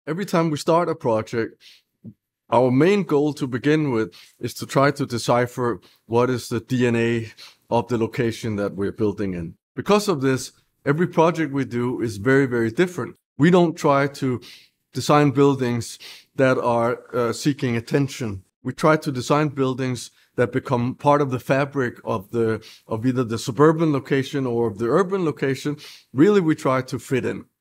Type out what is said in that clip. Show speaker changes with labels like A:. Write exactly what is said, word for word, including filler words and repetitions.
A: Every time we start a project, our main goal to begin with is to try to decipher what is the D N A of the location that we're building in. Because of this, every project we do is very, very different. We don't try to design buildings that are uh, seeking attention. We try to design buildings that become part of the fabric of the of either the suburban location or of the urban location. Really, we try to fit in.